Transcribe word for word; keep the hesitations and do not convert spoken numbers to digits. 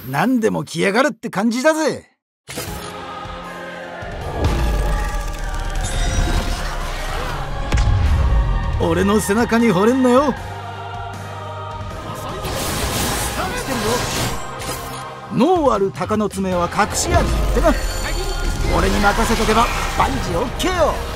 何でも来やがるって感じだぜ。俺の背中に惚れんなよ。脳ある鷹の爪は隠し味ってな。俺に任せとけば万事オッケーよ。